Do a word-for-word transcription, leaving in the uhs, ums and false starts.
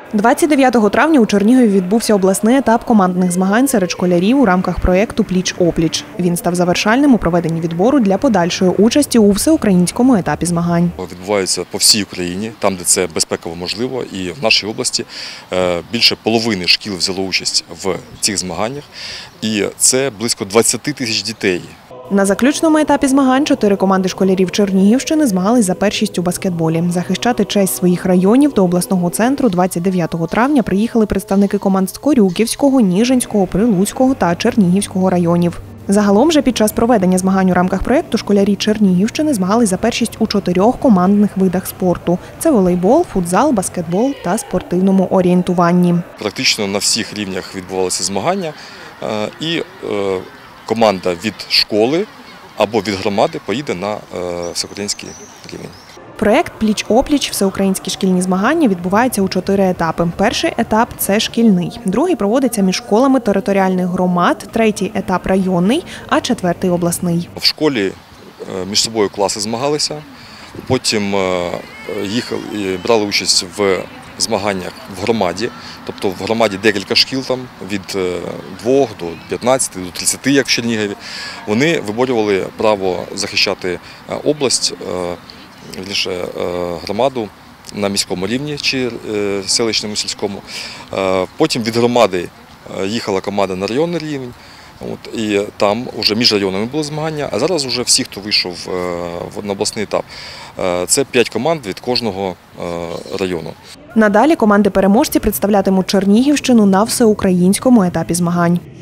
двадцять дев'ятого травня у Чернігові відбувся обласний етап командних змагань серед школярів у рамках проєкту «Пліч-опліч». Він став завершальним у проведенні відбору для подальшої участі у всеукраїнському етапі змагань. Відбуваються по всій Україні, там, де це безпеково можливо, і в нашій області більше половини шкіл взяло участь в цих змаганнях, і це близько двадцяти тисяч дітей. На заключному етапі змагань чотири команди школярів Чернігівщини змагались за першість у баскетболі. Захищати честь своїх районів до обласного центру двадцять дев'ятого травня приїхали представники команд з Корюківського, Ніжинського, Прилуцького та Чернігівського районів. Загалом же під час проведення змагань у рамках проєкту школярі Чернігівщини змагались за першість у чотирьох командних видах спорту. Це волейбол, футзал, баскетбол та спортивному орієнтуванні. Практично на всіх рівнях відбувалися змагання і команда від школи або від громади поїде на всеукраїнський рівень. Проєкт «Пліч-опліч» всеукраїнські шкільні змагання відбуваються у чотири етапи. Перший етап – це шкільний, другий проводиться між школами територіальних громад, третій етап – районний, а четвертий – обласний. В школі між собою класи змагалися, потім їхали, брали участь в змаганнях в громаді, тобто в громаді декілька шкіл, там, від двох до п'ятнадцяти, до тридцяти, як в Чернігові. Вони виборювали право захищати область, вірніше, громаду на міському рівні чи селищному, сільському. Потім від громади їхала команда на районний рівень. От, і там вже між районами було змагання, а зараз вже всі, хто вийшов на обласний етап, це п'ять команд від кожного району. Надалі команди-переможці представлятимуть Чернігівщину на всеукраїнському етапі змагань.